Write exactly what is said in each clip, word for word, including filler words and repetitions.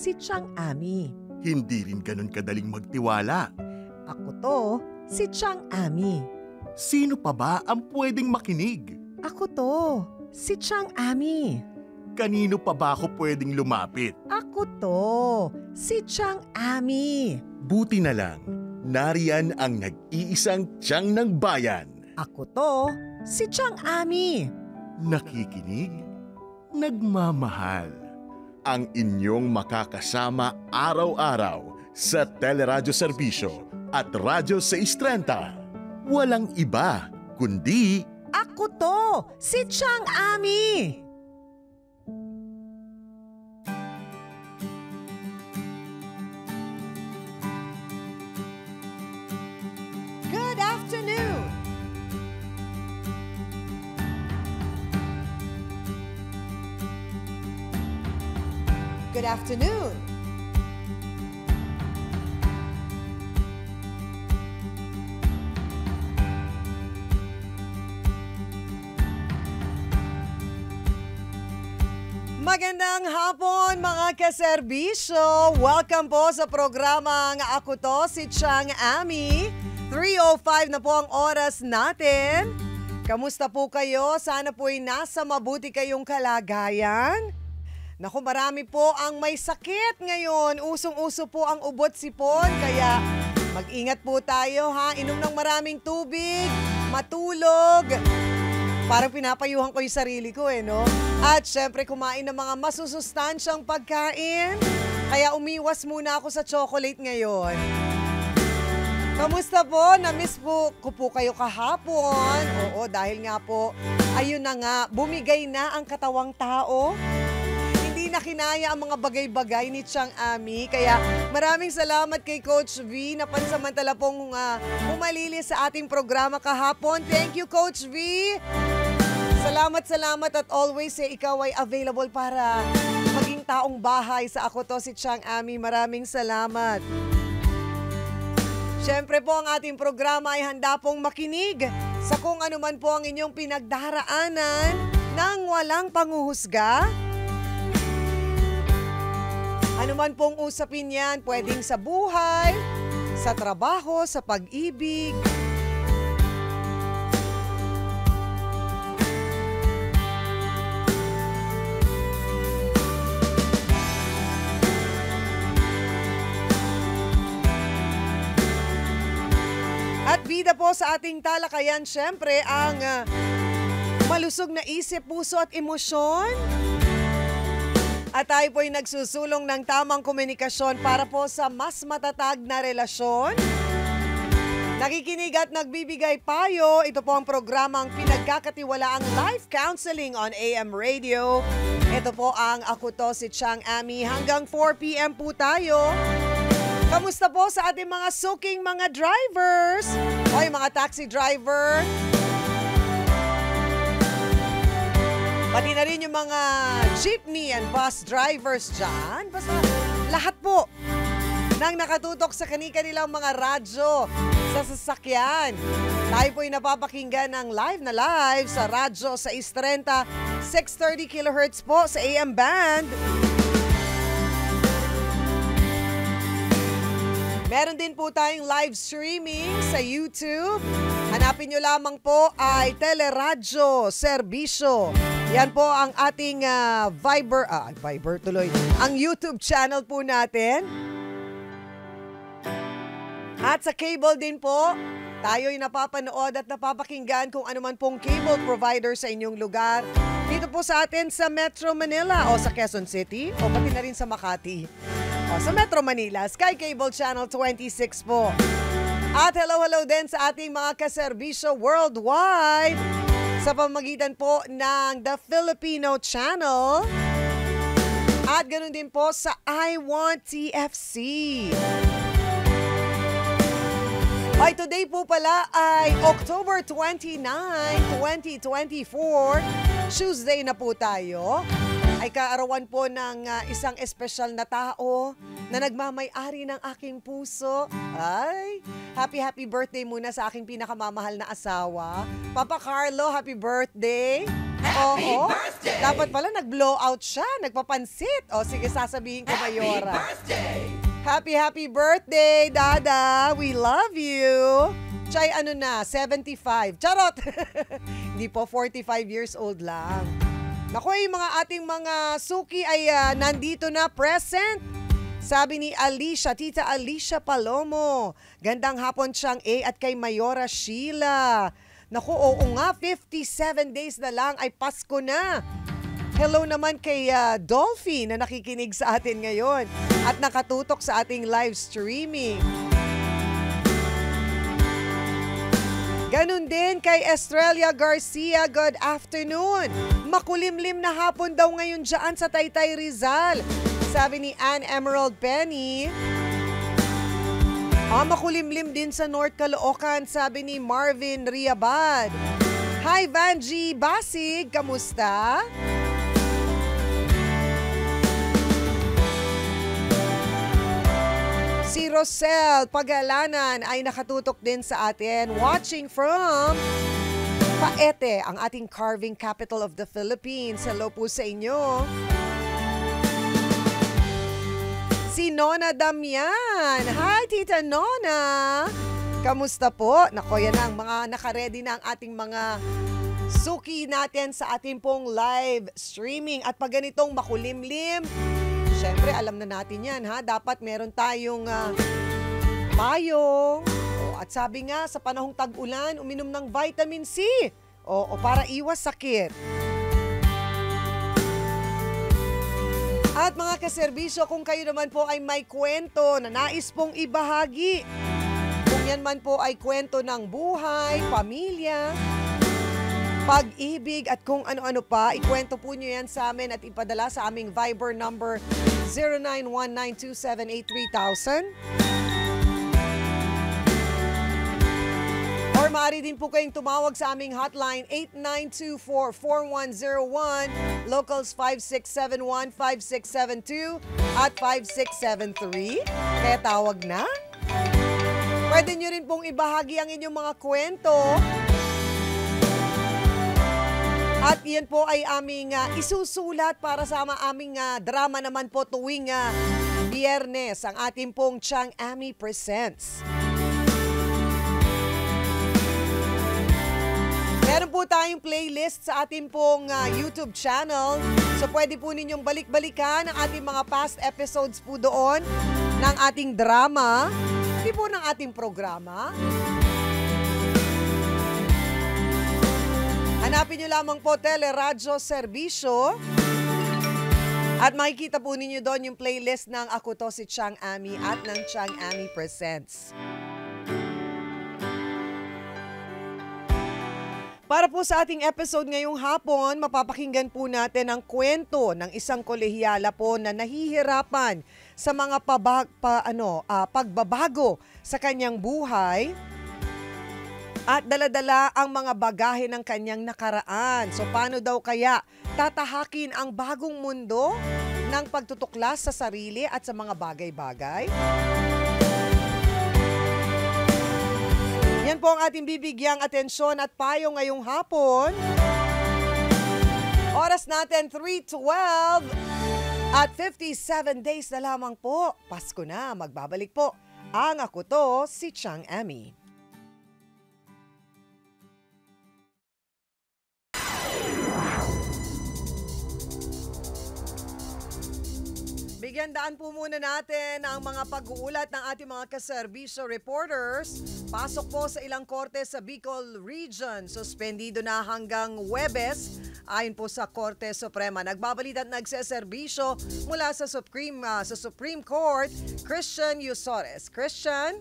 si Chang Ami. Hindi rin ganun kadaling magtiwala. Ako to, si Chang Ami. Sino pa ba ang pwedeng makinig? Ako to, si Chang Ami. Kanino pa ba ako pwedeng lumapit? Ako to, si Chang Ami. Buti na lang, nariyan ang nag-iisang tiyang ng bayan. Ako to, si Chang Ami. Nakikinig, nagmamahal. Ang inyong makakasama araw-araw sa Teleradyo Serbisyo at Radyo seiscientos treinta. Walang iba, kundi... Ako to, si Chang Ami. Good afternoon. Good afternoon. Magandang hapon mga kaserbisyo. Welcome po sa programang Ako To, si Chang Ami. three oh five na po ang oras natin. Kamusta po kayo? Sana po'y nasa mabuti kayong kalagayan. Naku, marami po ang may sakit ngayon. Usong-uso po ang ubot sipon. Kaya mag-ingat po tayo ha. Inom ng maraming tubig, matulog. Parang pinapayuhan ko yung sarili ko eh, no? At syempre kumain ng mga masusustansyang pagkain. Kaya umiwas muna ako sa chocolate ngayon. Kamusta po? Na-miss po ko po kayo kahapon. Oo, dahil nga po, ayun na nga, bumigay na ang katawang tao. Hindi na kinaya ang mga bagay-bagay ni Chang Ami. Kaya maraming salamat kay Coach V na pansamantala pong uh, umalili sa ating programa kahapon. Thank you, Coach V. Salamat, salamat at always eh, ikaw ay available para maging taong bahay sa Ako To, si Chang Ami. Maraming salamat. Siyempre po ang ating programa ay handa pong makinig sa kung ano man po ang inyong pinagdaraanan ng walang panghuhusga. Ano man pong usapin yan, pwedeng sa buhay, sa trabaho, sa pag-ibig. At bida po sa ating talakayan, syempre, ang uh, malusog na isip, puso at emosyon. At tayo po'y nagsusulong ng tamang komunikasyon para po sa mas matatag na relasyon. Nakikinig at nagbibigay payo. Ito po ang programang pinagkakatiwalaang life counseling on A M Radio. Ito po ang Ako To, si Chang Ami. Hanggang four p.m. po tayo. Kamusta po sa ating mga suking mga drivers? O yung mga taxi driver? Pati na rin yung mga jeepney and bus drivers dyan. Basta lahat po nang nakatutok sa kani-kanilang mga radyo sa sasakyan. Tayo po'y napapakinggan ng live na live sa radyo sa seiscientos treinta, six thirty kilohertz po sa A M band. Meron din po tayong live streaming sa YouTube. Hanapin nyo lamang po ay Teleradyo Serbisyo. Yan po ang ating uh, Viber, ah, Viber tuloy, ang YouTube channel po natin. At sa cable din po, tayo'y napapanood at napapakinggan kung ano man pong cable provider sa inyong lugar. Dito po sa atin sa Metro Manila o sa Quezon City o pati na rin sa Makati. O, sa Metro Manila, Sky Cable Channel twenty-six po. At hello-hello din sa ating mga kaserbisyo worldwide sa pamagitan po ng The Filipino Channel. At ganoon din po sa I Want T F C. Ay, today po pala ay October twenty-ninth, twenty twenty-four. Tuesday na po tayo. Ay kaarawan po ng uh, isang espesyal na tao na nagmamay-ari ng aking puso. Ay, happy happy birthday muna sa aking pinakamamahal na asawa. Papa Carlo, happy birthday. Oo. Dapat pala nag-blow out siya, nagpapansit. O sige, sasabihin ko Mayora. Happy, happy birthday, Dada. We love you. Chay, ano na, seventy-five. Charot! Hindi po, forty-five years old lang. Naku, yung mga ating mga suki ay uh, nandito na, present. Sabi ni Alicia, Tita Alicia Palomo. Gandang hapon siyang A at kay Mayora Sheila. Naku, oo nga, fifty-seven days na lang ay Pasko na. Hello naman kay uh, Dolphy na nakikinig sa atin ngayon at nakatutok sa ating live streaming. Ganun din kay Estrella Garcia, good afternoon. Makulimlim na hapon daw ngayon dyan sa Taytay Rizal. Sabi ni Ann Emerald Penny. Ah, makulimlim din sa North Caloocan, sabi ni Marvin Riabad. Hi Vanji Basig, kamusta? Si Rosel Pagalanan ay nakatutok din sa atin. Watching from Paete, ang ating carving capital of the Philippines. Hello po sa inyo. Si Nona Damian. Hi, Tita Nona. Kamusta po? Nako, yan ang mga nakaredy na ang ating mga suki natin sa ating pong live streaming. At pag ganitong makulimlim, syempre alam na natin yan ha. Dapat meron tayong uh, payong. O, at sabi nga sa panahong tag-ulan, uminom ng vitamin C. O, o para iwas sakit. At mga kaserbisyo, kung kayo naman po ay may kwento na nais pong ibahagi, kung yan man po ay kwento ng buhay, pamilya, pag-ibig at kung ano-ano pa, ikwento po nyo yan sa amin at ipadala sa aming Viber number zero nine one nine two seven eight three thousand. Or maaari din po kayong tumawag sa aming hotline eight nine two four, four one zero one, locals five six seven one, five six seven two at five six seven three. Kaya tawag na. Pwede nyo rin pong ibahagi ang inyong mga kwento. At yan po ay aming uh, isusulat para sa aming uh, drama naman po tuwing uh, Biyernes, ang ating pong Chang Ami Presents. Meron po tayong playlist sa ating pong uh, YouTube channel. So pwede po ninyong balik-balikan ang ating mga past episodes po doon ng ating drama, hindi po ng ating programa. Hanapin nyo lamang po Teleradyo Serbisyo at makikita po ninyo doon yung playlist ng Ako To Si Chang Ami at ng Chang Ami Presents. Para po sa ating episode ngayong hapon, mapapakinggan po natin ang kwento ng isang kolehiyala po na nahihirapan sa mga pabag, pa, ano, uh, pagbabago sa kanyang buhay at daladala ang mga bagahe ng kanyang nakaraan. So paano daw kaya tatahakin ang bagong mundo ng pagtutuklas sa sarili at sa mga bagay-bagay? Yan po ang ating bibigyang atensyon at payo ngayong hapon. Oras natin three twelve at fifty-seven days na lamang po. Pasko na, magbabalik po ang Ako To Si Chang Ami. Bigyan daan po muna natin ang mga pag-uulat ng ating mga kaserbisyo reporters. Pasok po sa ilang korte sa Bicol Region. Suspendido na hanggang Huwebes ayon po sa Korte Suprema. Nagbabalita at nagseserbisyo mula sa Supreme, uh, sa Supreme Court, Christian Yusores. Christian?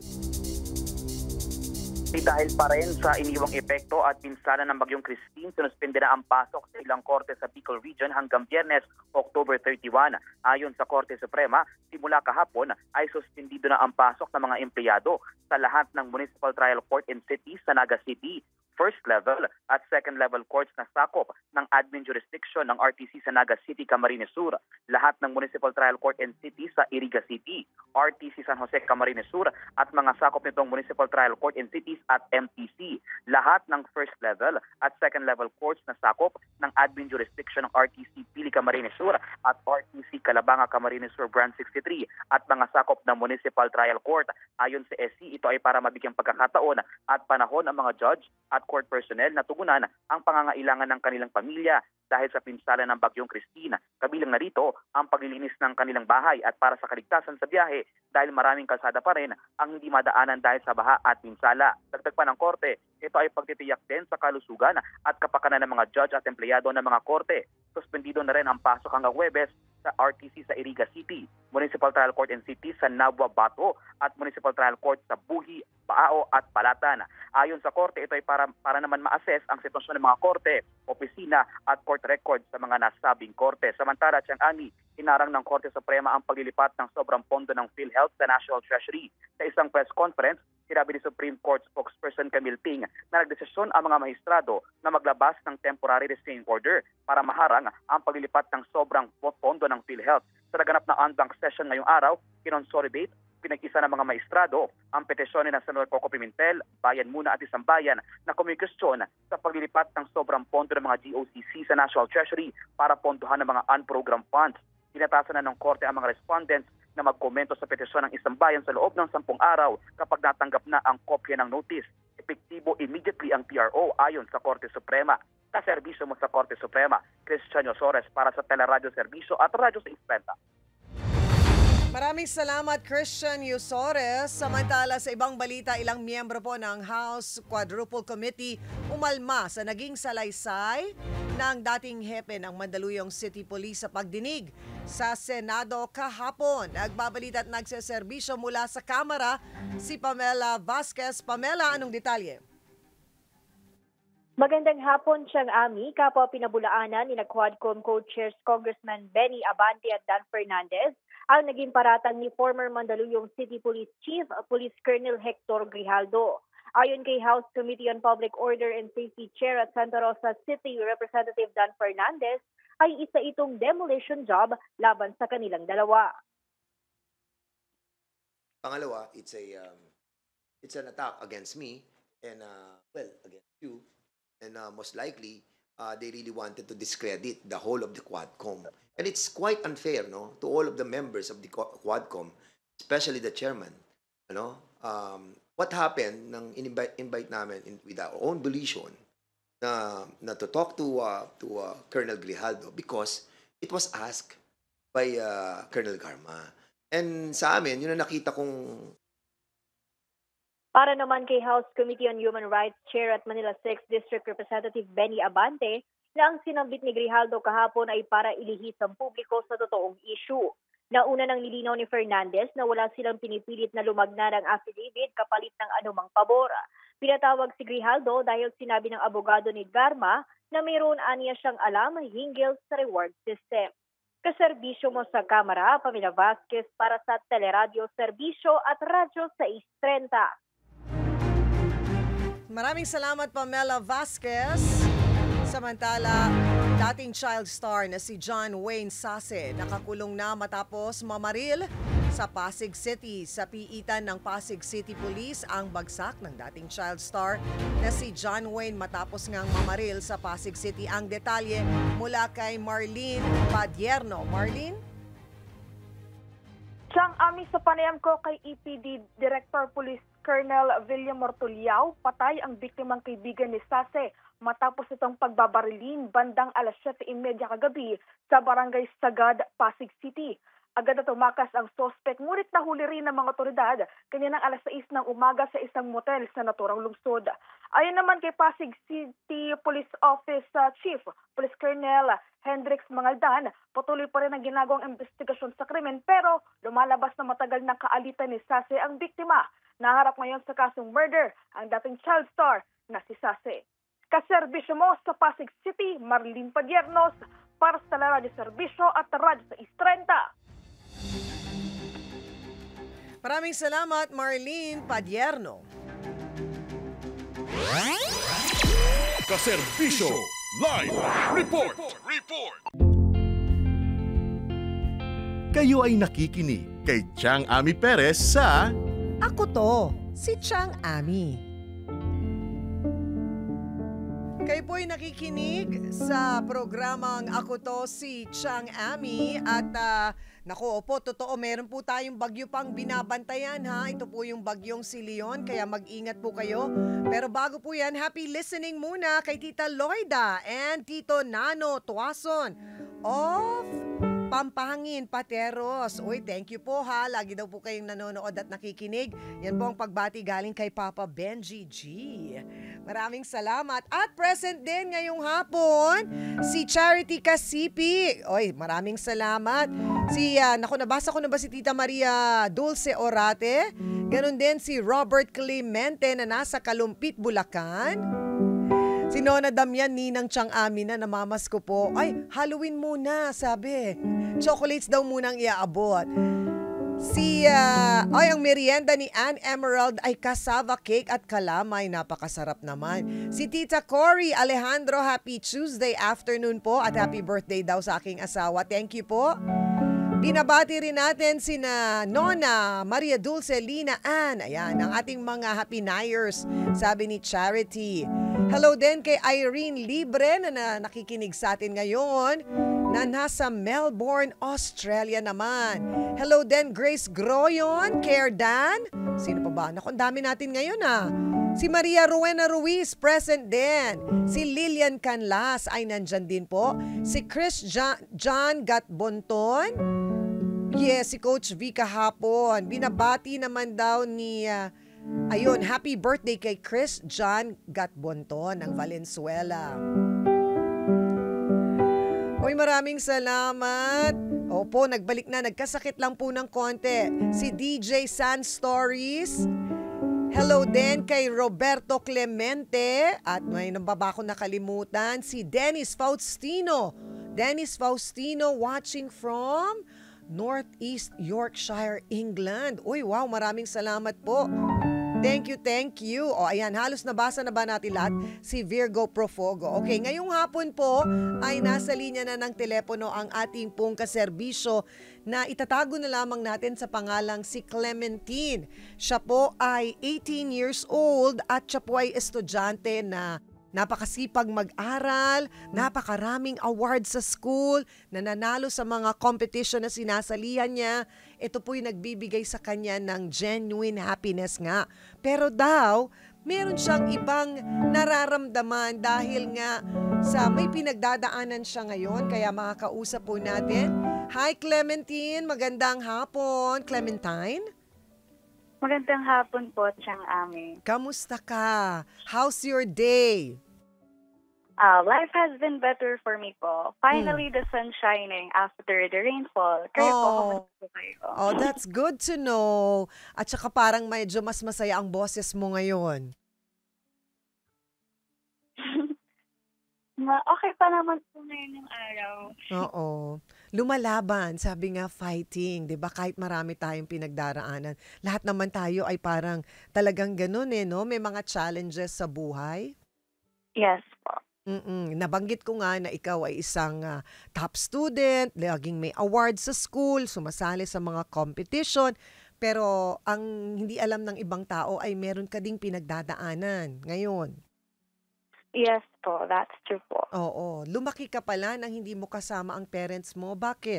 Dahil pa rin sa iniwang epekto at pinsala ng Bagyong Christine, sinuspende na ang pasok sa ilang korte sa Bicol Region hanggang Biyernes, October thirty-one. Ayon sa Korte Suprema, simula kahapon ay suspendido na ang pasok ng mga empleyado sa lahat ng Municipal Trial Court and Cities sa Naga City, first level at second level courts na sakop ng admin jurisdiction ng R T C sa Naga City, Camarines Sur, lahat ng Municipal Trial Court and City sa Iriga City, R T C San Jose, Camarines Sur at mga sakop nitong Municipal Trial Court and Cities at M T C. Lahat ng first level at second level courts na sakop ng admin jurisdiction ng R T C Pili, Camarines Sur at R T C Calabanga, Camarines Sur Branch sixty-three at mga sakop ng Municipal Trial Court. Ayon sa S C, ito ay para mabigyang pagkakataon at panahon ang mga judge at court personnel na tugunan ang pangangailangan ng kanilang pamilya dahil sa pinsala ng Bagyong Christine. Kabilang na rito ang paglilinis ng kanilang bahay at para sa kaligtasan sa biyahe dahil maraming kalsada pa rin ang hindi madaanan dahil sa baha at pinsala. Dagdag pa ng korte, ito ay pagtitiyak din sa kalusugan at kapakanan ng mga judge at empleyado ng mga korte. Suspendido na rin ang pasok hanggang Huwebes sa R T C sa Iriga City, Municipal Trial Court and City sa Nabua, Bato at Municipal Trial Court sa Buhi, Baao at Balatan. Ayon sa korte, ito ay para, para naman ma-assess ang sitwasyon ng mga korte, opisina at court records sa mga nasabing korte. Samantala, Tiang Ani, inarang ng Korte Suprema ang paglilipat ng sobrang pondo ng PhilHealth sa National Treasury. Sa isang press conference, sinabi ni Supreme Court spokesperson Camille Ting na nagdesisyon ang mga mahistrado na maglabas ng temporary restraining order para maharang ang paglilipat ng sobrang pondo ng PhilHealth. Sa naganap na on-bank session ngayong araw, kinonsolidate, pinag-isa ng mga maestrado ang petisyon ng Senador Coco Pimentel, Bayan Muna at Isang Bayan na kumikustyon sa paglilipat ng sobrang pondo ng mga G O C C sa National Treasury para pondohan ng mga unprogrammed funds. Tinatasan na ng korte ang mga respondents na magkomento sa petisyon ng Isang Bayan sa loob ng sampung araw kapag natanggap na ang kopya ng notice. Epektibo immediately ang P R O ayon sa Korte Suprema. Kaserbisyo mo sa Korte Suprema, Christian Osores para sa Teleradyo Serbisyo at Radyo sa Isprenta. Maraming salamat, Christian Yusores. Samantala sa ibang balita, ilang miyembro po ng House Quadruple Committee umalma sa naging salaysay ng dating hepe ng Mandaluyong City Police sa pagdinig sa Senado kahapon. Nagbabalita at nagseserbisyo mula sa Kamara si Pamela Vasquez. Pamela, anong detalye? Magandang hapon, Siyang Ami. Kapwa pinabulaanan ni Quadcom co-chairs Congressman Benny Abante at Dan Fernandez ang naging paratang ni former Mandaluyong City Police Chief, Police Colonel Hector Grijaldo. Ayon kay House Committee on Public Order and Safety Chair at Santa Rosa City Representative Dan Fernandez, ay isa itong demolition job laban sa kanilang dalawa. Pangalawa, it's a um, it's an attack against me and uh, well, against you. And uh, most likely, uh, they really wanted to discredit the whole of the Quadcom. And it's quite unfair, no, to all of the members of the Quadcom, especially the chairman. You know, um, what happened nang in-invite invite namin in, with our own volition na, na to talk to uh, to uh, Colonel Grijaldo because it was asked by uh, Colonel Garma. And sa amin, yun ang nakita kong Para naman kay House Committee on Human Rights Chair at Manila sixth District Representative Benny Abante na ang sinambit ni Grijaldo kahapon ay para ilihis ang publiko sa totoong issue. Nauna nang nilinaw ni Fernandez na wala silang pinipilit na lumagna ng affidavit kapalit ng anumang pabor. Pinatawag si Grijaldo dahil sinabi ng abogado ni Garma na mayroon aniya siyang alam hinggil sa reward system. Kaserbisyo mo sa Kamara, Pamela Vasquez para sa Teleradyo Serbisyo at Radyo sa thirty. Maraming salamat, Pamela Vasquez. Samantala, dating child star na si John Wayne Sase nakakulong na matapos mamaril sa Pasig City. Sa piitan ng Pasig City Police ang bagsak ng dating child star na si John Wayne matapos ngang mamaril sa Pasig City. Ang detalye mula kay Marlene Padierno. Marlene? Siyang Ami, sa panayam ko kay E P D Director Police Colonel William Mortuliao, patay ang biktimang kaibigan ni Sase matapos itong pagbabarilin bandang alas siyete trenta kagabi sa Barangay Sagad, Pasig City. Agad na tumakas ang sospek, ngunit nahuli rin ng mga otoridad kaninang alas sais ng umaga sa isang motel sa naturang lungsod. Ayon naman kay Pasig City Police Office uh, Chief Police Colonel Hendrix Mangaldan, patuloy pa rin ang ginagawang investigasyon sa krimen pero lumalabas na matagal na kaalitan ni Sase ang biktima. Naharap ngayon sa kasong murder ang dating child star na si Sase. Kaserbisyo mo sa Pasig City, Marlene Padiernos para sa Radyo Serbisyo at Radyo sa thirty. Maraming salamat, Marlene Padierno. Kaserbisyo Live Report! Report! Kayo ay nakikinig kay Chang Ami Perez sa Ako to, si Chang Ami. Kayo po'y nakikinig sa programang Ako to, si Chang Ami. At uh, naku, opo, totoo, meron po tayong bagyo pang binabantayan ha. Ito po yung bagyong si Leon, kaya mag-ingat po kayo. Pero bago po yan, happy listening muna kay Tita Loida and Tito Nano Tuason of Pampangin, Pateros. Uy, thank you po ha. Lagi daw po kayong nanonood at nakikinig. Yan po ang pagbati galing kay Papa Benji G. Maraming salamat. At present din ngayong hapon, si Charity Casipi. Oy, maraming salamat. Si, uh, naku, nabasa ko na ba si Tita Maria Dulce Orate? Ganon din si Robert Clemente na nasa Kalumpit, Bulacan. Si Nona Damian, Ninang Chang Ami na namamas ko po. Ay, Halloween muna, sabi. Chocolates daw munang iaabot. Si, uh, ay, ang merienda ni Ann Emerald ay cassava cake at kalamay. Napakasarap naman. Si Tita Cory Alejandro, happy Tuesday afternoon po at happy birthday daw sa aking asawa. Thank you po. Binabati rin natin sina Nona, Maria Dulce, Lina, Ann. Ayan, ang ating mga happy nayers, sabi ni Charity. Hello din kay Irene Libre na, na nakikinig sa atin ngayon na nasa Melbourne, Australia naman. Hello din Grace Groyon, Care Dan. Sino pa ba? Naku, ang dami natin ngayon ah. Si Maria Rowena Ruiz, present din. Si Lilian Canlas ay nandyan din po. Si Chris John, John Gatbonton. Yes, si Coach V kahapon. Binabati naman daw ni, uh, ayun, happy birthday kay Chris John Gatbonton ng Valenzuela. Hoy, maraming salamat. Opo, nagbalik na. Nagkasakit lang po ng konti. Si D J San Stories. Hello din kay Roberto Clemente. At may nambaba ko nakalimutan. Si Dennis Faustino. Dennis Faustino watching from Northeast Yorkshire, England. Uy, wow, maraming salamat po. Thank you, thank you. O ayan, halos nabasa na ba natin lahat? Si Virgo Profogo. Okay, ngayong hapon po ay nasa linya na ng telepono ang ating pong kaserbisyo na itatago na lamang natin sa pangalang si Clementine. Siya po ay eighteen years old at siya po ay estudyante na napakasipag mag-aral, napakaraming awards sa school, nananalo sa mga competition na sinasalihan niya. Ito po'y nagbibigay sa kanya ng genuine happiness nga. Pero daw, meron siyang ibang nararamdaman dahil nga sa may pinagdadaanan siya ngayon. Kaya makakausap po natin. Hi Clementine, magandang hapon. Clementine? Magandang hapon po, Chang Ami. Kamusta ka? How's your day? Uh, life has been better for me po. Finally, mm. the sun shining after the rainfall. Kayo oh. po, kamusta po kayo? Oh, that's good to know. At saka parang medyo mas masaya ang boses mo ngayon. Ma, okay pa naman po ngayon yung araw. Oo. Lumalaban, sabi nga fighting, 'di ba? Kahit marami tayong pinagdaraanan, lahat naman tayo ay parang talagang ganoon eh, no? May mga challenges sa buhay. Yes po. Mm-mm. Nabanggit ko nga na ikaw ay isang uh, top student, laging may awards sa school, sumasali sa mga competition, pero ang hindi alam ng ibang tao ay meron ka ding pinagdadaanan ngayon. Yes po, that's true po. Oo. Lumaki ka pala nang hindi mo kasama ang parents mo. Bakit?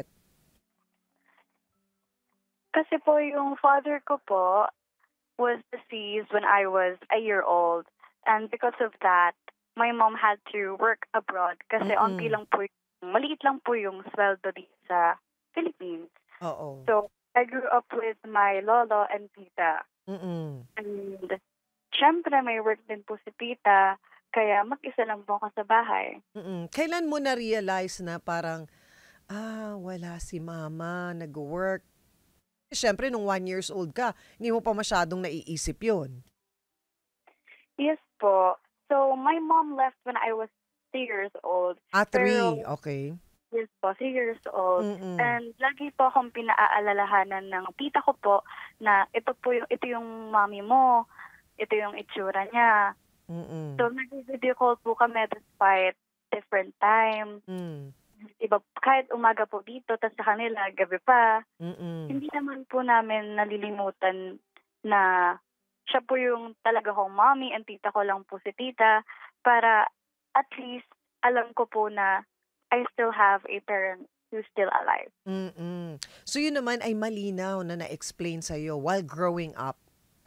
Kasi po yung father ko po was deceased when I was a year old. And because of that, my mom had to work abroad kasi Mm-mm. onti lang po, maliit lang po yung sweldo dito sa Philippines. Oo. So, I grew up with my lolo and tita. Mm-mm. And syempre may work din po si tita. Kaya mag-isa lang po ako sa bahay. Mm-mm. Kailan mo na-realize na parang, ah, wala si mama, nag-work? Siyempre, nung one years old ka, hindi mo pa masyadong naiisip yun. Yes po. So, my mom left when I was three years old. Ah, three. Pero, Okay. Yes po, three years old. Mm-mm. And lagi po akong pinaaalalahanan ng tita ko po na ito po yung, ito yung mami mo, ito yung itsura niya. Mm-mm. So, nag-video call po kami despite different time. Mm. Iba, kahit umaga po dito, tapos sa kanila, gabi pa. Mm-mm. Hindi naman po namin nalilimutan na siya po yung talaga kong mommy and tita ko lang po si tita para at least alam ko po na I still have a parent who's still alive. Mm-mm. So yun naman ay malinaw na na-explain sa'yo while growing up.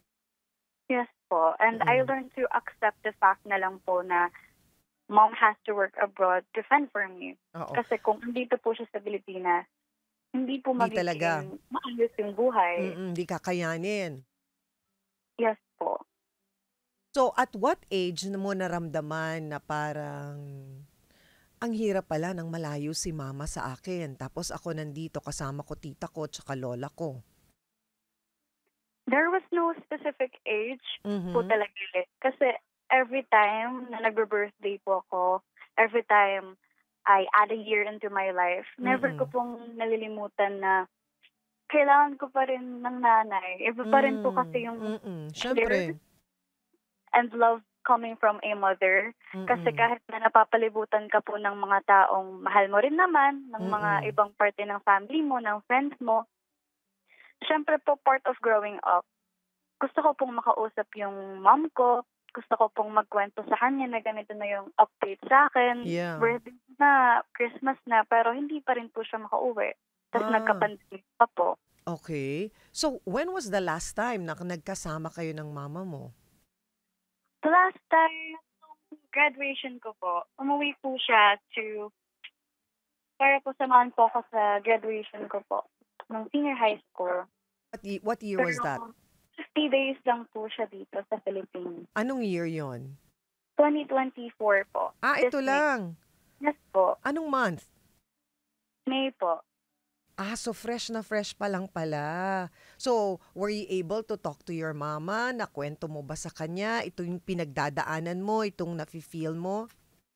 Yes po. And I Mm. learned to accept the fact na lang po na mom has to work abroad to fend for me. Oo. Kasi kung andito po siya sa Pilipinas, hindi po Hindi talaga. magiging maayos yung buhay. Mm-mm. Di kakayanin. Yes po. So at what age na mo naramdaman na parang ang hirap pala ng malayo si mama sa akin. Tapos ako nandito kasama ko tita ko tsaka lola ko. There was no specific age Mhm. po talaga eh. Kasi every time na nagbe-birthday po ako, every time I add a year into my life, never ko Mm-mm. pong nalilimutan na kailangan ko pa rin ng nanay. Iba pa rin po kasi yung Mm-mm. Syempre. and love coming from a mother. Kasi Mm-mm. kahit na napapalibutan ka po ng mga taong mahal mo rin naman, ng mga Mm-mm. ibang parte ng family mo, ng friends mo, syempre po part of growing up, gusto ko pong makausap yung mom ko, gusto ko pong magkwento sa kanya na ganito na yung update sa akin. Yeah. Birthday na, Christmas na, pero hindi pa rin po siya makauwi. Tapos Ah. nagka-pandemic pa po. Okay. So when was the last time na nagkasama kayo ng mama mo? The last time, nung graduation ko po, umuwi po siya to, para po samahan po ako sa graduation ko po, ng senior high school. What, ye- what year was that? fifty days lang po siya dito sa Philippines. Anong year yon? twenty twenty-four po. Ah, This ito May. lang. Yes po. Anong month? May po. Ah, so fresh na fresh pa lang pala. So, were you able to talk to your mama? Nakwento mo ba sa kanya? Ito yung pinagdadaanan mo, itong nafe-feel mo?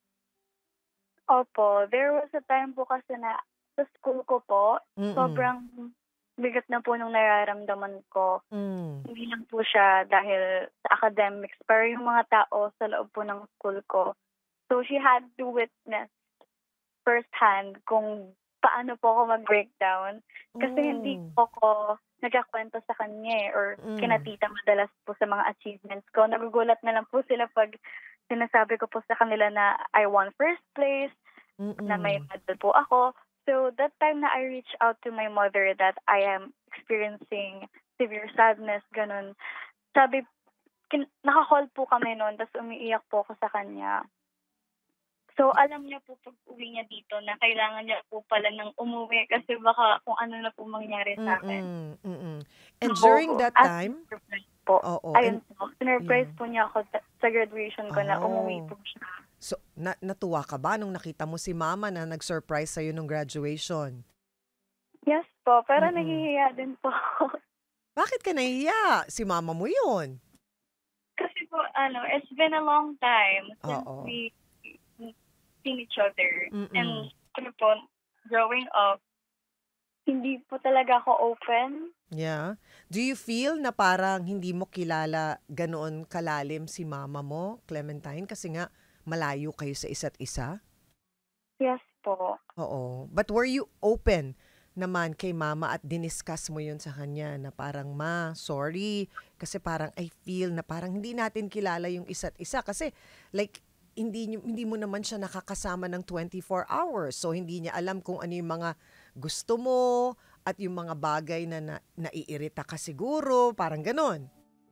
Opo. There was a time po kasi na sa school ko po, Mm-mm. sobrang bigat na po nung nararamdaman ko. Mm. Hindi lang po siya dahil sa academics, pero yung mga tao sa loob po ng school ko. So she had to witness firsthand kung paano po ako mag-breakdown. Kasi Mm. hindi po ako nagkakwento sa kanya eh, or Mm. kinatita madalas po sa mga achievements ko. Nagugulat na lang po sila pag sinasabi ko po sa kanila na I won first place, Mm-mm. na may medal po ako. So that time na I reached out to my mother that I am experiencing severe sadness, ganun. Sabi, kin- naka-call po kami noon, tapos umiiyak po ako sa kanya. So alam niya po pag uwi niya dito na kailangan niya po pala ng umuwi kasi baka kung ano na po mangyari sa akin. Mm-mm. Mm-mm. And So, during that as time, surprise po, oo. ayun And, po, sinurprise yeah. po niya ako sa- sa graduation ko na umuwi Oh. po siya. so, na- natuwa ka ba nung nakita mo si mama na nag-surprise sa'yo nung graduation? Yes po, pero Mm-mm. nahihiya din po ako. Bakit ka nahiya? Si mama mo yun. Kasi po, ano, it's been a long time since Oo. we seen each other. Mm-mm. And, ano po, growing up, hindi po talaga ako open. Yeah. Do you feel na parang hindi mo kilala ganoon kalalim si mama mo, Clementine? Kasi nga, malayo kayo sa isa't isa? Yes po. Oo. But were you open naman kay mama at diniscuss mo yun sa kanya na parang, ma, sorry, kasi parang I feel na parang hindi natin kilala yung isa't isa. Kasi like, hindi, niyo- hindi mo naman siya nakakasama ng twenty-four hours. So, hindi niya alam kung ano yung mga gusto mo at yung mga bagay na, na naiirita ka siguro. Parang ganon.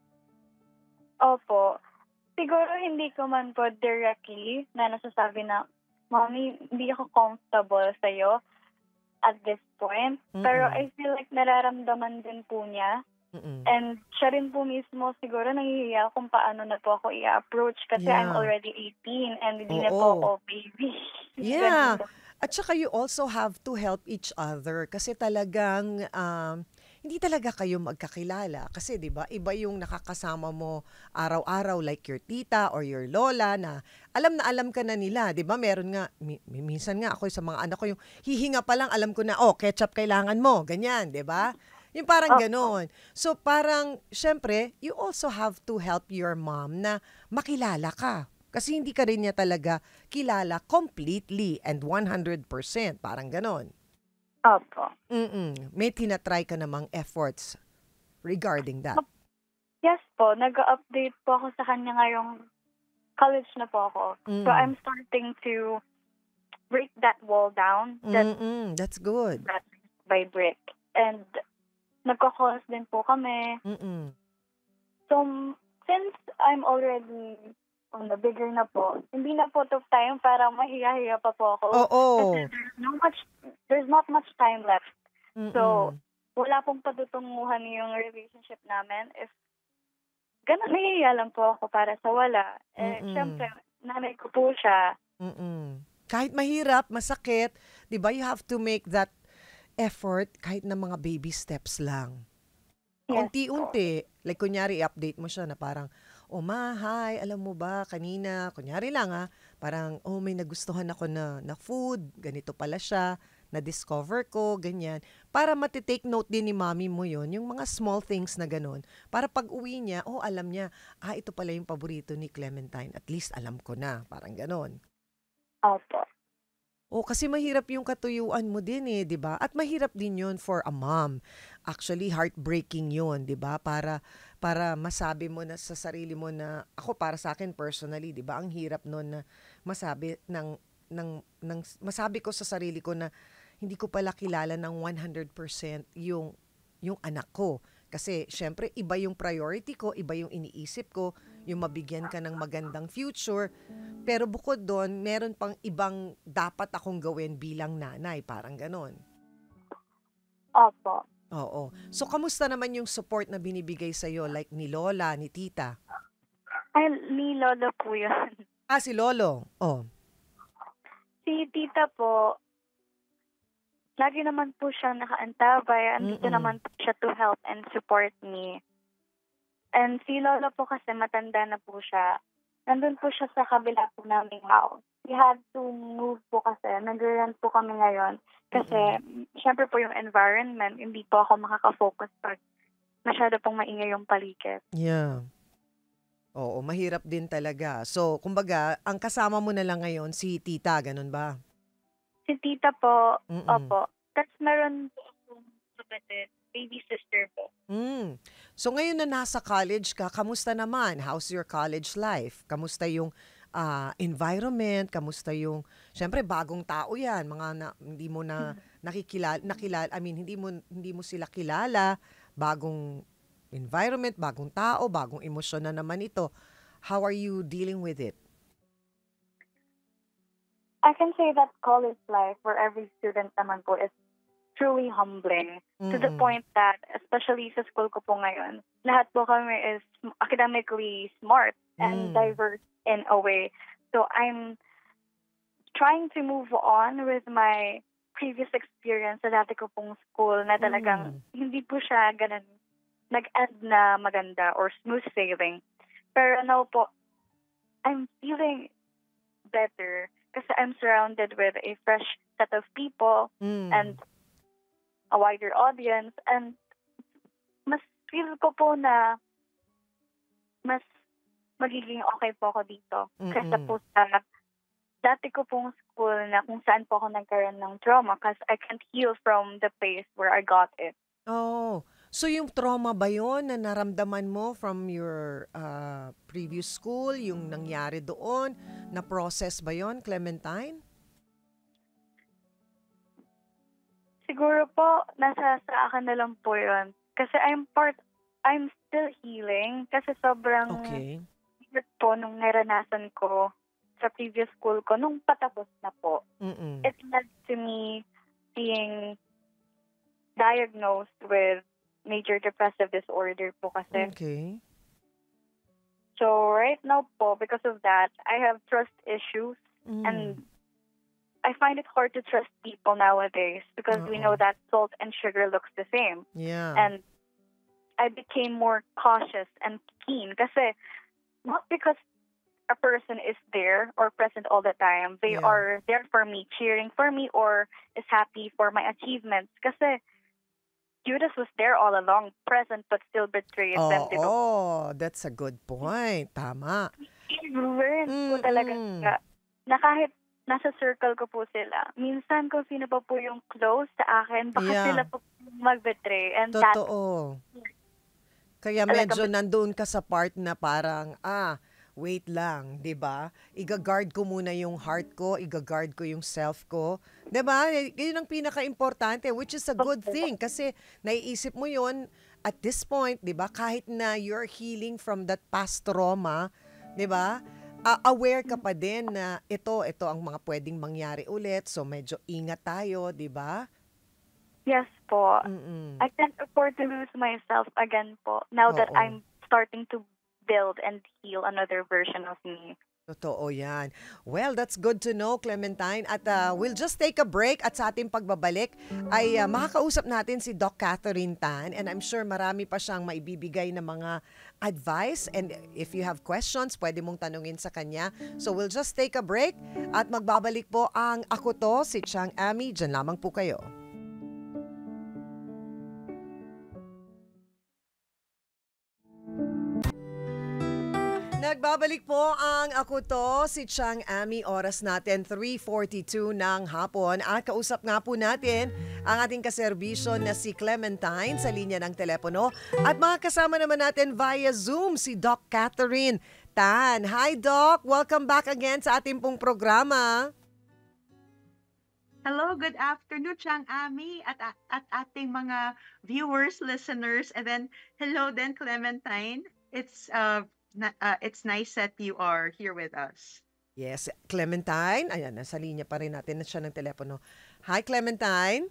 Opo. Siguro hindi ko man po directly na nasasabi na, Mommy, hindi ako comfortable sa'yo at this point. Pero Mm-mm. I feel like nararamdaman din po niya. Mm-mm. And siya rin po mismo siguro nahihiya kung paano na po ako i-approach kasi I'm Yeah. already eighteen and hindi na po Oo. ako baby. Yeah. Ganun po. At saka you also have to help each other kasi talagang um, hindi talaga kayo magkakilala. Kasi 'di ba iba yung nakakasama mo araw-araw like your tita or your lola na alam na alam ka na nila. 'Di ba meron nga, mi- mi- minsan nga ako sa mga anak ko yung hihinga pa lang alam ko na, oh, ketchup kailangan mo. Ganyan, 'di ba? Yung parang Opo. ganon. So parang, syempre, you also have to help your mom na makilala ka. Kasi hindi ka rin niya talaga kilala completely and one hundred percent. Parang ganon. Opo. Mm-mm. May tinatry ka namang efforts regarding that. Yes po, nag-update po ako sa kanya ngayong college na po ako. So Mm. I'm starting to break that wall down, that Mm-mm. That's good. that by brick. And nagko-calls din po kami. Mm-mm. So m- since I'm already on the bigger na po, hindi na po to time para mahiya-hiya pa po ako. Oo. Kasi there's no much, there's not much time left. So, Mm-mm. wala pong patutunguhan yung relationship namin if ganun, nahihiya lang po ako para sa wala. Eh, Mm-mm. syempre, nanay ko po siya. Mm-mm. Kahit mahirap, masakit, 'di ba? You have to make that effort kahit na mga baby steps lang. Yes. Unti-unti, like kunyari i-update mo siya na parang, oh ma, hi, alam mo ba, kanina, kunyari lang ah, parang, oh may nagustuhan ako na, na food, ganito pala siya, na-discover ko, ganyan. Para matitake note din ni mami mo yon yung mga small things na ganun. Para pag uwi niya, oh alam niya, ah ito pala yung paborito ni Clementine, at least alam ko na, parang ganun. Opo. Oh, kasi mahirap yung katuyuan mo din eh, 'di ba? At mahirap din 'yun for a mom. Actually, heartbreaking 'yun, 'di ba? Para para masabi mo na sa sarili mo na ako para sa akin personally, 'di ba? Ang hirap noon na masabi ng ng ng masabi ko sa sarili ko na hindi ko pala kilala ng one hundred percent yung yung anak ko. Kasi syempre iba yung priority ko, iba yung iniisip ko, yung mabigyan ka ng magandang future. Pero bukod doon, meron pang ibang dapat akong gawin bilang nanay, parang ganon. Opo. Oo. So kamusta naman yung support na binibigay sa'yo, like ni Lola, ni Tita? Ay, ni Lolo po yun. Ah, si Lolo. Oh. Si Tita po, lagi naman po siya nakaantabay. Andito Mm-mm. naman po siya to help and support me. And si Lola po kasi matanda na po siya. Nandun po siya sa kabila po naming house. We had to move po kasi. Nag-rent po kami ngayon. Kasi, syempre po yung environment, hindi po ako makaka-focus pag masyado pong maingay yung paligid. Yeah. Oo, mahirap din talaga. So, kumbaga, ang kasama mo na lang ngayon si Tita, ganun ba? Si Tita po, Mm-mm. opo. Tapos meron po akong kapatid, baby sister po. Mm. So ngayon na nasa college ka, kamusta naman? How's your college life? Kamusta yung ah, environment? Kamusta yung, syempre bagong tao yan, mga na, hindi mo na nakikilala, nakilala, I mean, hindi mo, hindi mo sila kilala, bagong environment, bagong tao, bagong emosyon na naman ito. How are you dealing with it? I can say that college life for every student naman po is truly humbling. To the Mm-mm. point that, especially sa school ko po ngayon, lahat po kami is academically smart and Mm. diverse in a way. So I'm trying to move on with my previous experience sa dati ko pong school na talagang hindi po siya ganun nag-end na maganda or smooth sailing. Pero now po, I'm feeling better kasi I'm surrounded with a fresh set of people Mm. and a wider audience, and mas feel ko po na mas magiging okay po ako dito. Kasi Mm-mm. po sa dati ko pong school na kung saan po ako nagkaroon ng trauma kasi I can't heal from the place where I got it. Oh, so yung trauma ba yon na naramdaman mo from your uh, previous school, yung nangyari doon, na-process ba yon, Clementine? Siguro po, nasa sa akin na lang po yun. Kasi I'm part, I'm still healing. Kasi sobrang Okay. hirap po nung naranasan ko sa previous school ko nung patapos na po. Mm-mm. It led to me being diagnosed with major depressive disorder po kasi. Okay. So right now po, because of that, I have trust issues Mm. and I find it hard to trust people nowadays because we know Oo. that salt and sugar looks the same. Yeah. And I became more cautious and keen kasi not because a person is there or present all the time. They Yeah. are there for me, cheering for me or is happy for my achievements. Kasi Judas was there all along, present but still betrayed them, di ba? Oo, that's a good point. Tama. Learn po talaga Mm-mm. sila na kahit nasa circle ko po sila, minsan kung sino pa po yung close sa akin, baka Yeah. sila po mag-betray. And that, Totoo. Kaya Talaga medyo ba- nandoon ka sa part na parang, ah, wait lang, 'di ba? Iga-guard ko muna yung heart ko, iga-guard ko yung self ko. 'Di ba? Yun ang pinaka-importante, which is a good thing kasi naiisip mo yun at this point, 'di ba? Kahit na you're healing from that past trauma, 'di ba? Ah, aware ka pa din na ito, ito ang mga pwedeng mangyari ulit. So medyo ingat tayo, 'di ba? yes po. Mm. I can't afford to lose myself again po now that Oo. I'm starting to build and heal another version of me. Totoo yan. Well, that's good to know, Clementine. At uh, we'll just take a break at sa ating pagbabalik ay uh, makakausap natin si Doc Catherine Tan and I'm sure marami pa siyang maibibigay na mga advice and if you have questions, pwede mong tanungin sa kanya. So we'll just take a break at magbabalik po ang Ako To, si Chang Ami. Diyan lamang po kayo. Nagbabalik po ang Ako To, si Chang Ami. Oras natin three forty-two ng hapon. At kausap nga po natin ang ating kaserbisyo na si Clementine sa linya ng telepono. At mga kasama naman natin via Zoom si Doc Catherine Tan. Hi Doc! Welcome back again sa ating pong programa. Hello, good afternoon, Chang Ami, at, at, at ating mga viewers, listeners, and then hello then, Clementine. It's uh, na, uh it's nice that you are here with us. Yes, Clementine. Ayan, nasa linya pa rin natin na siya ng telepono. Hi Clementine!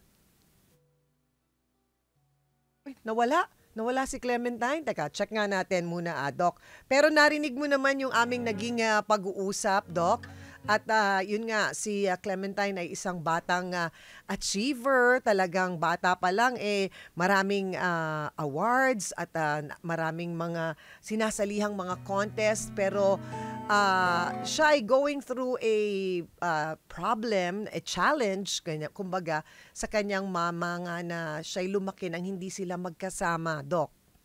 Uy, nawala. Nawala si Clementine. Teka, check nga natin muna, ah, Doc. Pero narinig mo naman yung aming naging ah, pag-uusap, Doc. At ah, yun nga, si ah, Clementine ay isang batang ah, achiever. Talagang bata pa lang, eh, maraming ah, awards at ah, maraming mga sinasalihang mga contest. Pero ah, siya ay going through a ah, problem, a challenge, kanya, kumbaga, sa kanyang mama nga na siya'y lumaki nang hindi sila magkasama, Doc.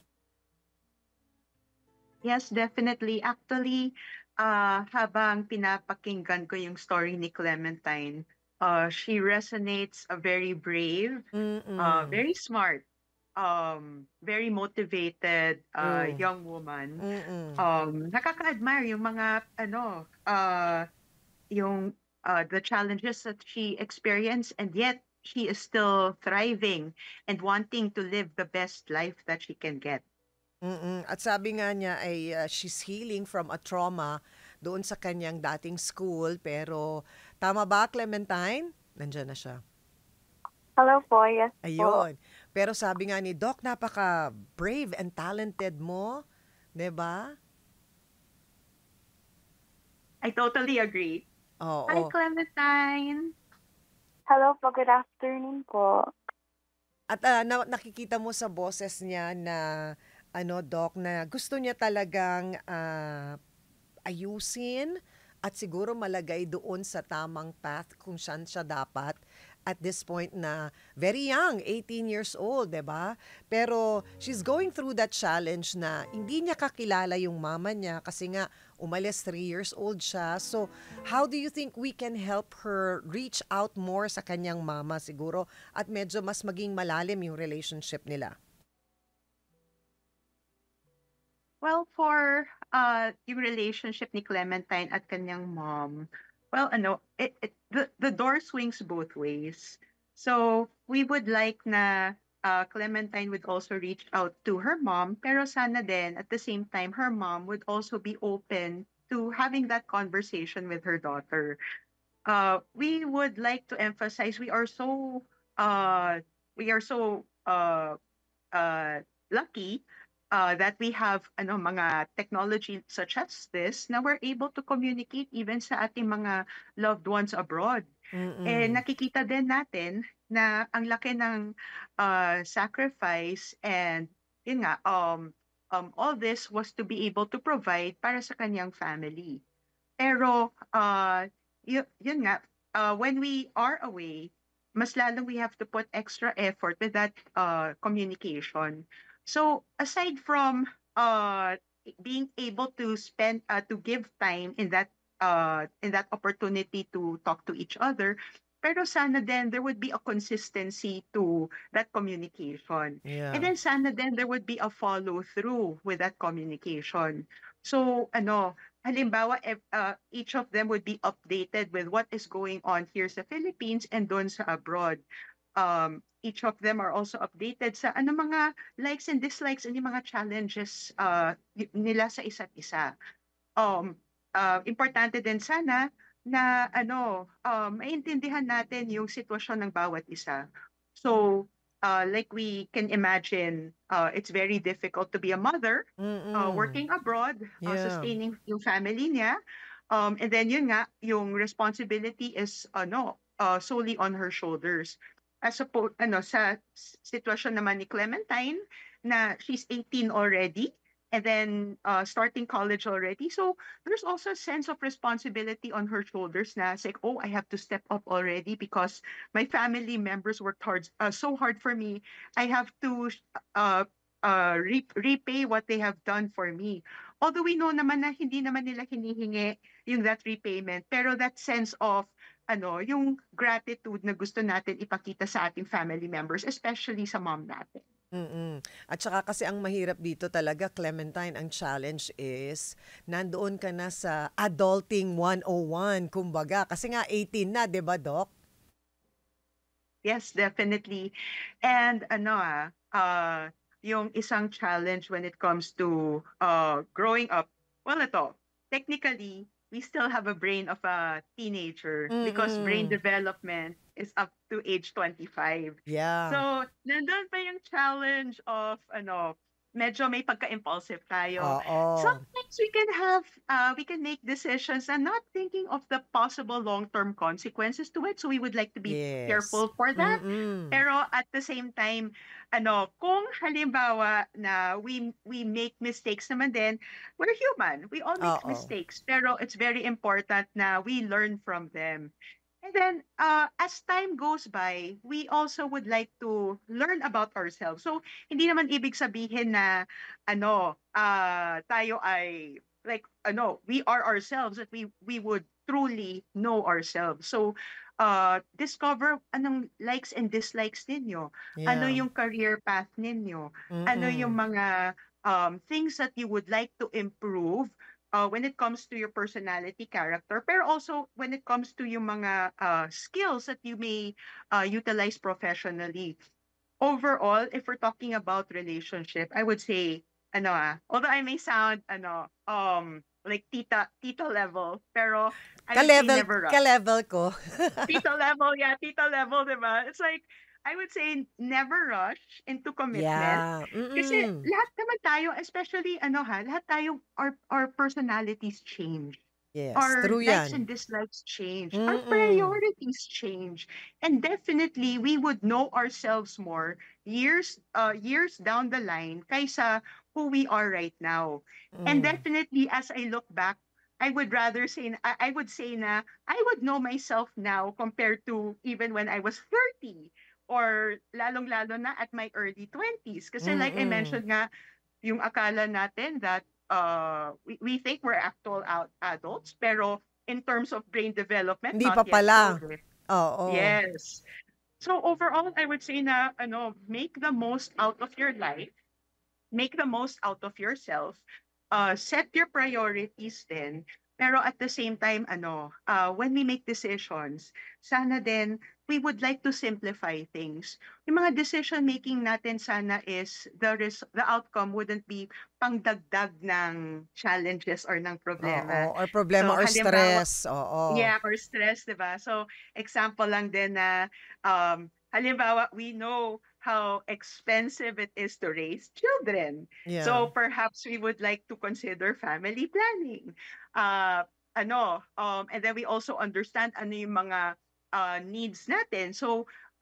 Yes, definitely. Actually, uh, habang pinapakinggan ko yung story ni Clementine, uh, she resonates a very brave, Mm-mm. uh, very smart, um, very motivated uh, Mm. young woman. Mm-mm. Um, nakaka-admire yung mga ano, uh, yung uh, the challenges that she experienced, and yet she is still thriving and wanting to live the best life that she can get. Mm-mm. At sabi nga niya ay uh, she's healing from a trauma doon sa kanyang dating school. Pero tama ba, Clementine? Nandiyan na siya. Hello po, yes po. Ayun. Pero sabi nga ni Doc, napaka brave and talented mo. 'Di ba? I totally agree. Oo. Hi, Clementine. Hello po, good afternoon po. At ah, na- nakikita mo sa boses niya na ano, Doc, na gusto niya talagang ah, ayusin at siguro malagay doon sa tamang path kung saan siya dapat at this point na very young, eighteen years old, 'di ba? Pero she's going through that challenge na hindi niya kakilala yung mama niya kasi nga umalis three years old siya. So, how do you think we can help her reach out more sa kanyang mama siguro at medyo mas maging malalim yung relationship nila? Well, for uh, yung relationship ni Clementine at kanyang mom, well, ano, it, it, the, the door swings both ways. So, we would like na uh, Clementine would also reach out to her mom, pero sana din, at the same time, her mom would also be open to having that conversation with her daughter. Uh, we would like to emphasize we are so uh, we are so uh, uh, lucky uh, that we have ano mga technology such as this na we're able to communicate even sa ating mga loved ones abroad. Mm-mm. Eh nakikita din natin na ang laki ng uh, sacrifice and yun nga um um all this was to be able to provide para sa kanyang family. Pero uh, y- yun nga uh, when we are away, mas lalong we have to put extra effort with that uh, communication. So aside from uh, being able to spend uh, to give time in that uh, in that opportunity to talk to each other, pero sana then there would be a consistency to that communication. And Yeah. then sana then there would be a follow through with that communication. So ano, halimbawa if, uh, each of them would be updated with what is going on here sa Philippines and doon sa abroad. Um, each of them are also updated sa ano mga likes and dislikes and yung mga challenges uh, y- nila sa isa't isa. Um, uh, importante din sana na ano, um, maintindihan natin yung sitwasyon ng bawat isa. So, uh, like we can imagine, uh, it's very difficult to be a mother, uh, Mm-mm. working abroad, uh, Yeah. sustaining yung family niya. Um, and then yun nga, yung responsibility is ano, uh, solely on her shoulders. As opposed, ano, sa s- sitwasyon naman ni Clementine, na she's eighteen already, and then uh, starting college already. So there's also a sense of responsibility on her shoulders na it's like, oh, I have to step up already because my family members worked hard, uh, so hard for me. I have to uh, uh, re- repay what they have done for me. Although we know naman na hindi naman nila hinihingi yung that repayment, pero that sense of ano, yung gratitude na gusto natin ipakita sa ating family members, especially sa mom natin. Mm. At saka kasi ang mahirap dito talaga, Clementine, ang challenge is nandoon ka na sa adulting one oh one, kumbaga. Kasi nga eighteen na, 'di ba, Doc? Yes, definitely. And ano ah, uh, yung isang challenge when it comes to uh, growing up, well, ito, technically, we still have a brain of a teenager because brain Mm. development is up to age twenty-five. Yeah. So, nandun pa yung challenge of, ano, medyo may pagka-impulsive tayo. Oo. Sometimes we can have, uh, we can make decisions and not thinking of the possible long-term consequences to it. So, we would like to be Yes. careful for that. Mm. Pero at the same time, ano, kung halimbawa na we we make mistakes naman din, we're human. We all make Oo. mistakes. Pero it's very important na we learn from them. And then, uh, as time goes by, we also would like to learn about ourselves. So, hindi naman ibig sabihin na, ano, uh, tayo ay, like, ano, we are ourselves, that we, we would truly know ourselves. So, uh, discover anong likes and dislikes ninyo. Ano Yeah. yung career path ninyo. Ano yung Mm. mga um, things that you would like to improve uh, when it comes to your personality, character, pero also when it comes to yung mga uh, skills that you may uh, utilize professionally. Overall, if we're talking about relationship, I would say, ano ah, although I may sound, ano, um, like tita, tita level, pero I would say Ka-level, never rush. ka-level ko. Tita level, yeah, tita level, diba? It's like, I would say never rush into commitment. Yeah. Kasi Mm. lahat naman tayo, especially ano ha, lahat tayo, our, our personalities change. Yes, Our true likes and yan. dislikes change. Our Mm. priorities change. And definitely, we would know ourselves more years uh, years down the line kaysa who we are right now. And Mm. definitely, as I look back, I would rather say, na- I, I would say na I would know myself now compared to even when I was thirty or lalong-lalo na at my early twenties. Kasi like I Mm. mentioned nga, yung akala natin that uh, we, we think we're actual out adults, pero in terms of brain development, Hindi not pa yet so. pala. eh. Oo. Yes. So overall, I would say na ano, make the most out of your life, make the most out of yourself, uh, set your priorities then, pero at the same time, ano, uh, when we make decisions, sana din, we would like to simplify things. Yung mga decision making natin sana is the res- the outcome wouldn't be pangdagdag ng challenges or ng problema. Oo. Or problema So or halimbawa, stress. Oo. yeah, or stress, di ba? So, example lang din na, um, halimbawa, we know how expensive it is to raise children. Yeah. So, perhaps we would like to consider family planning. Uh, ano, um, and then we also understand ano yung mga uh, needs natin. So,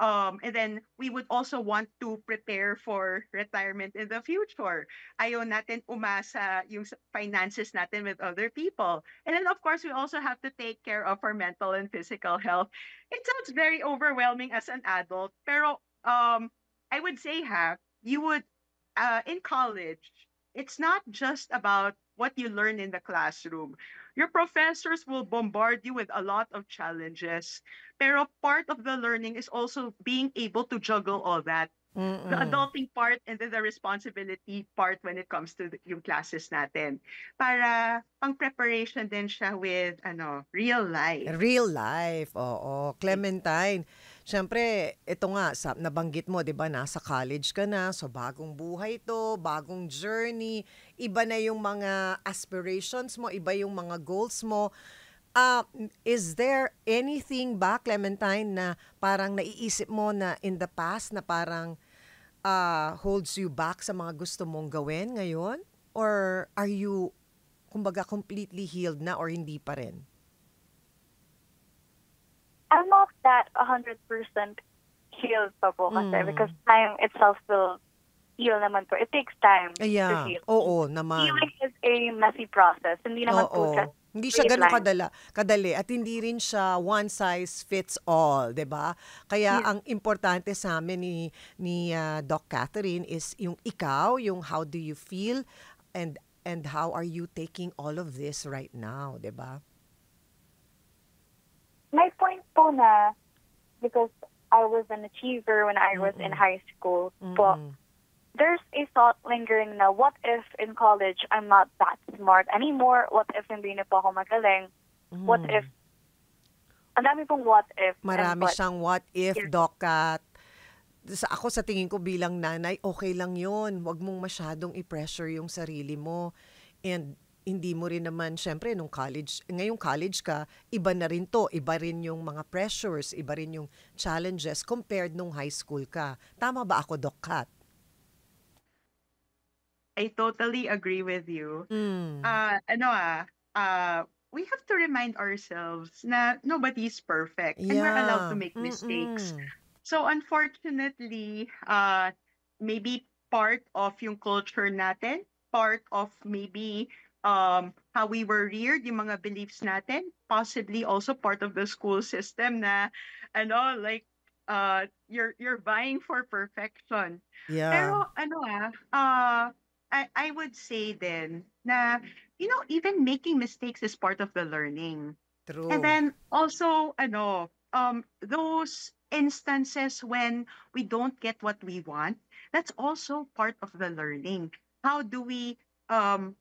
Um, and then we would also want to prepare for retirement in the future. Ayaw natin umasa yung s- finances natin with other people. And then, of course, we also have to take care of our mental and physical health. It sounds very overwhelming as an adult, pero um, I would say, ha, you would, uh, in college, it's not just about what you learn in the classroom. Your professors will bombard you with a lot of challenges. Pero part of the learning is also being able to juggle all that. The Mm-mm. adulting part and then the responsibility part when it comes to the, yung classes natin. Para pang preparation din siya with ano, real life. Real life, oo. Clementine, syempre, ito nga, sa, nabanggit mo, di ba, nasa college ka na, so bagong buhay to, bagong journey, iba na yung mga aspirations mo, iba yung mga goals mo. Uh, is there anything ba, Clementine, na parang naiisip mo na in the past na parang uh, holds you back sa mga gusto mong gawin ngayon? Or are you, kumbaga, completely healed na or hindi pa rin? I'm not that one hundred percent healed pa po kasi Mm. because time itself will heal naman po. It takes time to Yeah, heal. oo naman. Healing is a messy process. Hindi naman po siya Oo. Hindi siya straight ganun line. kadala, kadali at hindi rin siya one size fits all, 'di ba? Kaya Yeah. ang importante sa amin ni ni ah, Doc Catherine is yung ikaw, yung how do you feel and and how are you taking all of this right now, 'di ba? My point po na because I was an achiever when I was in Mm-mm. high school, po, Mm-mm. there's a thought lingering na what if in college I'm not that smart anymore? What if hindi na po ako magaling? What Mm. if, ang dami pong what if. and Marami but. siyang what if, Yeah. Doc Cat. Sa ako sa tingin ko bilang nanay, okay lang 'yun. Huwag mong masyadong i-pressure yung sarili mo. And hindi mo rin naman, syempre, nung college, ngayong college ka, iba na rin to. Iba rin yung mga pressures, iba rin yung challenges compared nung high school ka. Tama ba ako, Doc Cat? I totally agree with you. Mm. Uh, ano ah, uh, we have to remind ourselves na nobody's perfect and we're allowed to Yeah. make mistakes. Mm-mm. So unfortunately, uh, maybe part of yung culture natin, part of maybe um, how we were reared, yung mga beliefs natin, possibly also part of the school system na, ano, like, uh, you're you're vying for perfection. Yeah. Pero ano ah, uh, I, I would say then na, you know, even making mistakes is part of the learning. True. And then also, ano, um, those instances when we don't get what we want, that's also part of the learning. How do we um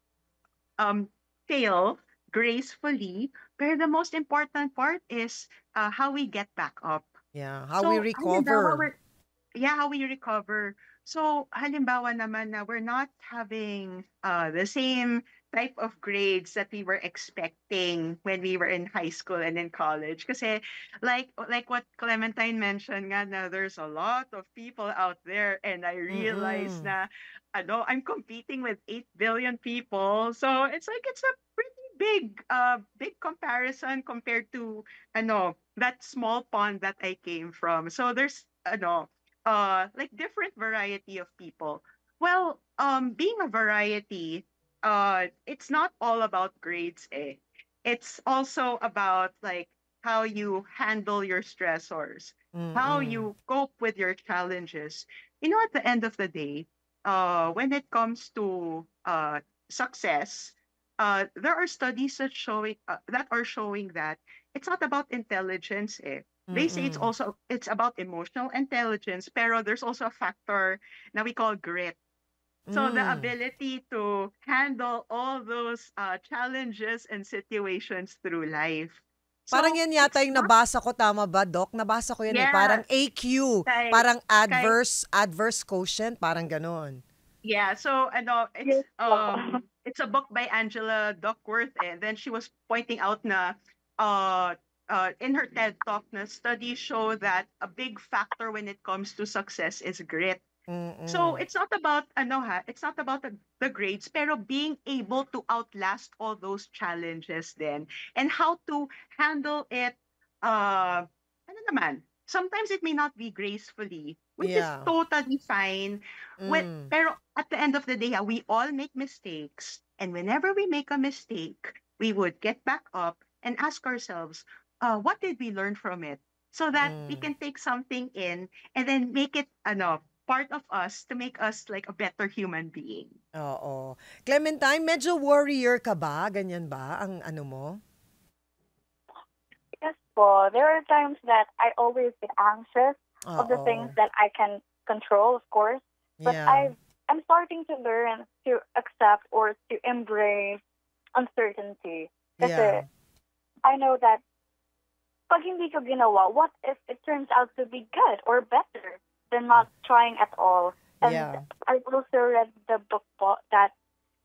um fail gracefully? But the most important part is uh, how we get back up. Yeah. How we So, halimbawa, recover. we're yeah, how we recover. So, halimbawa naman na we're not having uh, the same type of grades that we were expecting when we were in high school and in college. Kasi like like what Clementine mentioned nga na there's a lot of people out there and I realized Mm-mm. na ano, I'm competing with eight billion people. So, it's like it's a pretty big uh big comparison compared to ano that small pond that I came from. So there's ano uh like different variety of people. Well, um being a variety, uh it's not all about grades, eh. It's also about like how you handle your stressors, how Mm-mm. you cope with your challenges. You know, at the end of the day, uh when it comes to uh success, uh there are studies that showing uh, that are showing that it's not about intelligence, eh. They say it's Mm-mm. also it's about emotional intelligence, pero there's also a factor na we call grit. So the Mm. ability to handle all those uh, challenges and situations through life. Parang So yan yata it's yung not nabasa ko, tama ba, Doc? Nabasa ko yan eh. Parang yeah, A Q, kay parang kay adverse, adverse quotient, parang ganon. yeah. So ano, it's Yes po. um it's a book by Angela Duckworth, and then she was pointing out na uh uh in her TED talk na studies show that a big factor when it comes to success is grit. So Mm-mm. it's not about ano ha, it's not about the, the grades, pero being able to outlast all those challenges then and how to handle it uh ano naman, sometimes it may not be gracefully, which is Yeah. totally fine. When, Mm. pero at the end of the day, ah, we all make mistakes. And whenever we make a mistake, we would get back up and ask ourselves, uh, what did we learn from it? So that we Mm. can take something in and then make it ano, part of us to make us like a better human being. Oo. Clementine, medyo warrior ka ba? Ganyan ba ang ano mo? Yes po. There are times that I always get anxious of the things Oo. that I can control, of course. But Yeah. I've I'm starting to learn to accept or to embrace uncertainty. Kasi Yeah. I know that pag hindi ko ginawa, what if it turns out to be good or better than not trying at all? And Yeah. I've also read the book po that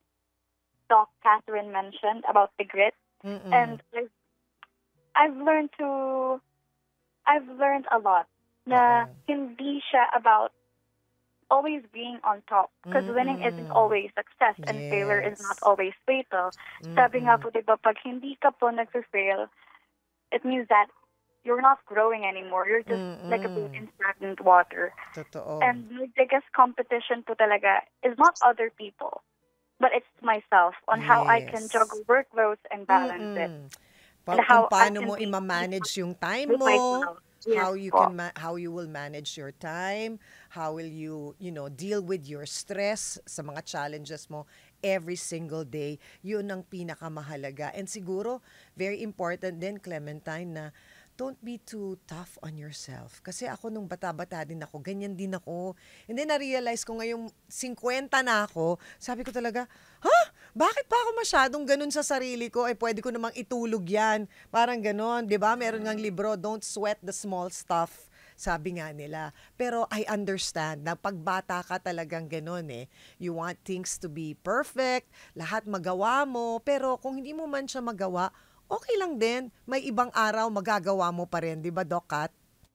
Doc Catherine mentioned about the grit, Mm-mm. and I've, I've learned to I've learned a lot na Oo. hindi siya about always being on top, because winning isn't Mm-mm. always success and failure is not Yes. always fatal. Sabi nga po, Mm-mm. diba, pag hindi ka po nag-fail, it means that you're not growing anymore. You're just like a boat Mm-mm. in stagnant water. Totoo. And my biggest competition po talaga is not other people, but it's myself on how I can Yes. juggle workloads and balance it. Mm-mm. And Pa- how kung I paano can mo be i-manage yung time with mo, myself. Yes how you po. can ma- how you will manage your time, how will you, you know, deal with your stress sa mga challenges mo every single day. Yun ang pinakamahalaga. And siguro, very important din, Clementine, na don't be too tough on yourself. Kasi ako nung bata-bata din ako, ganyan din ako. And then na-realize ko ngayong fifty na ako, sabi ko talaga, ha? Bakit pa ako masyadong ganun sa sarili ko? Eh, pwede ko namang itulog yan. Parang ganun, di ba? Meron ngang libro, Don't Sweat the Small Stuff. Sabi nga nila. Pero I understand na pagbata ka talagang ganun eh. You want things to be perfect, lahat magawa mo, pero kung hindi mo man siya magawa, okay lang din. May ibang araw magagawa mo pa rin, di ba, Doc Kat?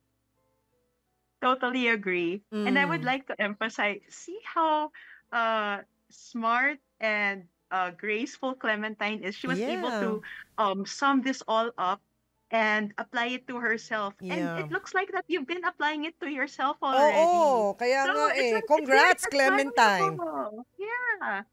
Totally agree. And I would Mm. like to emphasize, see how uh, smart and uh, graceful Clementine is. She was able Yeah. to um, sum this all up and apply it to herself. And Yeah. it looks like that you've been applying it to yourself Oo, already. kaya So nga it's eh. like, it's very Congrats, Clementine. admirable. Yeah.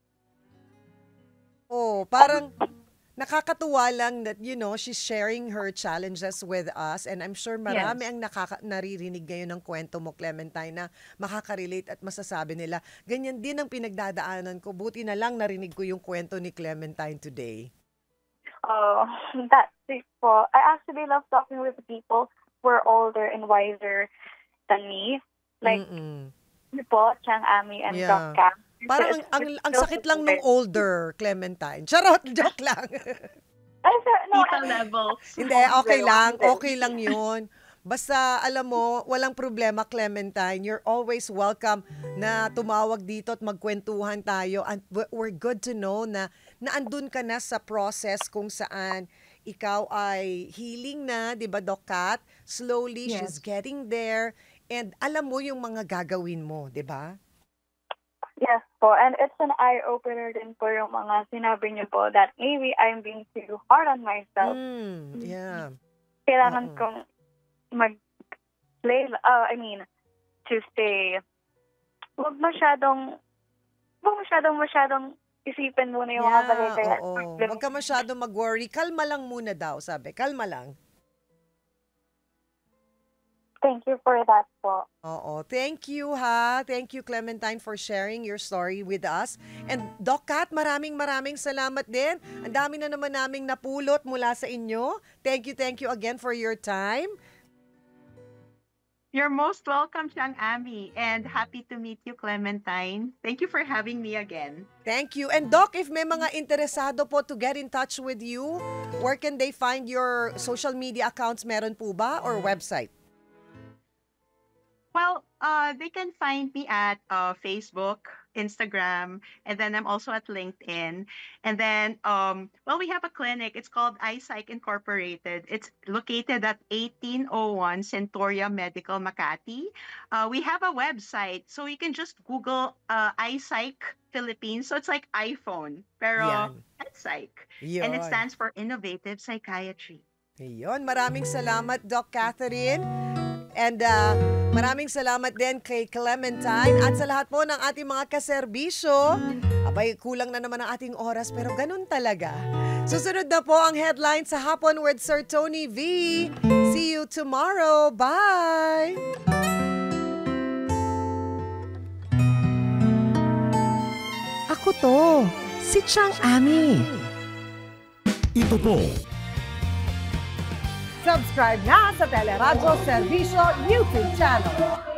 Oh, parang nakakatuwa lang that, you know, she's sharing her challenges with us, and I'm sure marami Yes. ang nakaka- naririnig ngayon ng kwento mo, Clementine, na makaka-relate at masasabi nila, ganyan din ang pinagdadaanan ko. Buti na lang narinig ko yung kwento ni Clementine today. Oh, that's it po. I actually love talking with people who are older and wiser than me. Like, Mm-mm. you po, Chang Ami and Yeah. Doc Cam. Parang ang, ang, ang sakit lang nung older, Clementine. Charot, joke lang. Ay, sir, no, Tita I mean, level. Hindi, okay lang. Hindi. Okay lang yun. Basta, alam mo, walang problema, Clementine. You're always welcome na tumawag dito at magkwentuhan tayo. And we- we're good to know na naandun ka na sa process kung saan ikaw ay healing na, di ba, Doc Kat? Slowly, she's Yes. getting there. And alam mo yung mga gagawin mo, di ba? Yes po. And it's an eye-opener din po yung mga sinabi niyo po that maybe I'm being too hard on myself. Mm, yeah. Kailangan Oo. kong mag-play, uh, I mean, to stay, huwag masyadong, huwag masyadong, masyadong isipin muna yung mga bagay. Yeah, oo. Huwag ka masyado mag-worry. Kalma lang muna daw, sabi. Kalma lang. Thank you for that po. Oo. Thank you, ha. Thank you, Clementine, for sharing your story with us. And Doc Kat, maraming maraming salamat din. Ang dami na naman naming napulot mula sa inyo. Thank you, thank you again for your time. You're most welcome, Chang Ami, and happy to meet you, Clementine. Thank you for having me again. Thank you. And Doc, if may mga interesado po to get in touch with you, where can they find your social media accounts? Meron po ba? Or website? Well, uh, they can find me at uh, Facebook, Instagram, and then I'm also at LinkedIn. And then, um, well, we have a clinic. It's called iPsych Incorporated. It's located at eighteen oh one Centoria Medical, Makati. Uh, we have a website, so you can just Google uh, iPsych Philippines. So it's like iPhone, pero Yan. iPsych. Yun. And it stands for Innovative Psychiatry. Yun. Maraming salamat, Doc Catherine. And uh, maraming salamat din kay Clementine at sa lahat po ng ating mga kaserbisyo. Abay, kulang na naman ang ating oras pero ganun talaga. Susunod na po ang headline sa Hapon with Sir Tony V. See you tomorrow. Bye! Ako to, si Chang Ami. Ito po Subscribe na sa Teleradyo Servisyo YouTube channel.